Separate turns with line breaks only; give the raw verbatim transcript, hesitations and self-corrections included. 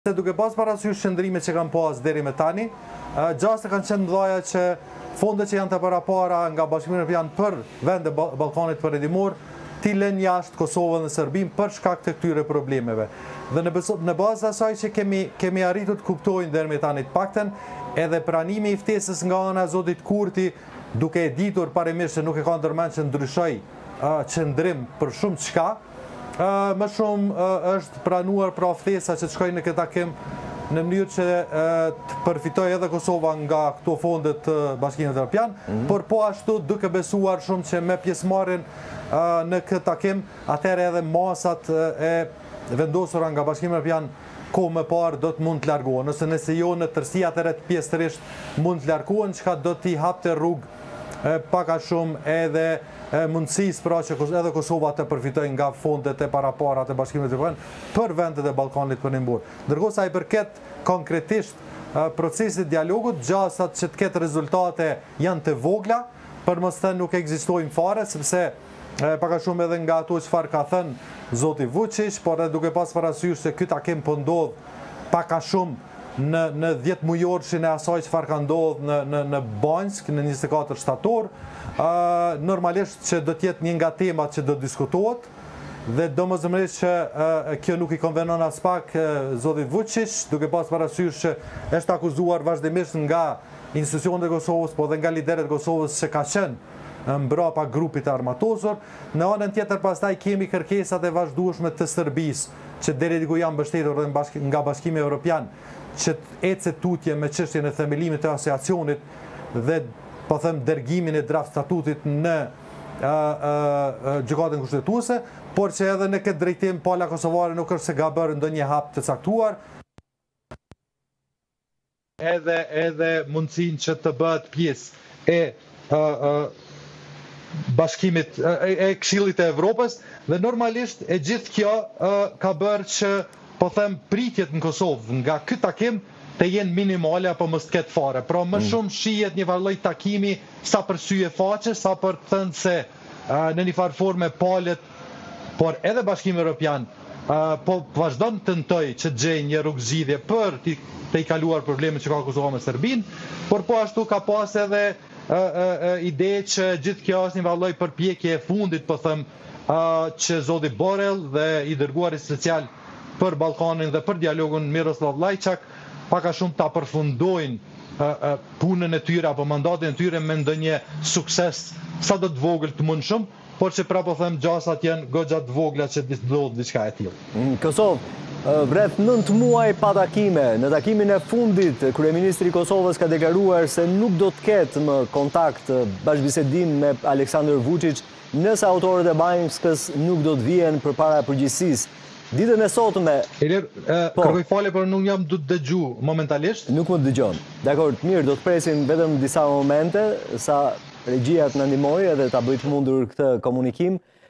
Se duke pas parasysh qëndrimet që kanë pas deri me tani, gjaste kanë qenë mëdhaja që fondet që janë të parapara nga Bashkimi Evropian për vende Ballkanit Perëndimor, ti lënë jashtë Kosovën dhe Serbinë për shkak të këtyre problemeve. Dhe në, në bazë asaj që kemi, kemi arritur të kuptojnë deri me tani të paktën, edhe pranimi i ftesës nga ana e zotit Kurti, duke e ditur parimisht se nuk e ka ndërmend që ndryshoj uh, qëndrim për shumë çka, Uh, më shumë uh, është pranuar pra ftesa që të shkojnë në këtë takim në mënyrë që uh, të përfitoj edhe Kosova nga këto fondet të uh, Bashkimit Evropian, mm -hmm. por po ashtu duke besuar shumë që me pjesëmarrjen uh, në këtë takim, atëherë edhe masat uh, e vendosura nga Bashkimi Evropian kohë më parë do të mund të largohen, ose nëse jo në tërësi atëherë të pjesërisht mund të largohen, çka do t'i hapte rrugë uh, pak a shumë edhe mundësisë pra që edhe Kosova të përfitojë nga fondet e paraparat e Bashkimit Evropian për vendet e Ballkanit Perëndimor. Ndërkohë sa i përket konkretisht procesit dialogut, gjasat që të ketë rezultate janë të vogla, përmostë nuk ekzistojnë fare, sepse pak a shumë edhe nga ato çfarë ka thënë zoti Vučić, por edhe duke pas parasysh se ky takim po ndodh pak a shumë në në dhjetë mujorshin e asaj çfarë ka ndodhur në në në Banjsk në njëzet e katër shtator. Uh, normalisht që do tjetë një nga temat që do diskutohet dhe domosdoshmërisht që uh, kjo nuk i konvenon as pak uh, zotit Vučić, duke pas parasysh që është akuzuar vazhdimisht nga institucionet e Kosovës, po dhe nga lideret e Kosovës që ka qenë mbrapa grupit e armatosur. Në anën tjetër pastaj kemi kërkesat e vazhdueshme të Serbisë, që deri diku janë mbështetur nga Bashkimi Evropian, që ecë tutje me çështjen e themelimit të asociacionit dhe po them dërgimin e draft statutit në uh, uh, gjykatën kushtetuese, por që edhe në këtë drejtim pala kosovare nuk është se ka bërë ndonjë hap të caktuar. Edhe edhe mundësinë që të bëhet pjesë e uh, uh, bashkimit e, e Këshillit të Evropës, dhe normalisht e gjithë kjo uh, ka bërë që po them pritjet në Kosovë nga ky takim të jenë minimale apo mos të ketë fare. Pra më shumë shihet një farë lloj takimi sa për syje faqe, sa për të thënë se uh, në një farë forme palet, por edhe Bashkimi Evropian uh, po vazhdon të tentoj që të gjejë një rrugëzgjidhje për të i kaluar problemet që ka Kosova me Serbinë, por po ashtu ka pas edhe uh, uh, ide që gjithë kjo është një farë lloj përpjekje e fundit, po them, uh, që zoti Borrell dhe i dërguari special për Ballkanin dhe për dialogun Miroslav Lajçak pak a shumë ta përfundojnë uh, uh, punën e tyre apo mandatin e tyre me ndonjë sukses sa do të vogël të mundshëm, por që pra po them gjasat janë goxha të vogla që ndodh diçka e tillë.
Në Kosovë, rreth nëntë muaj pa takime, në takimin e fundit kryeministri i Kosovës ka deklaruar se nuk do të ketë më kontakt bashkëbisedim me Aleksandar Vučić nëse autorët e Banjskës nuk do të vijnë përpara përgjegjësisë. Ditën e sotme...
Ilir, po, kërkoj falje, por nuk jam du të dëgju momentalisht.
Nuk më dëgjon. Dakor, mirë, do të presim vetëm disa momente, sa regjia të na ndihmojë edhe ta bëj të mundur këtë komunikim.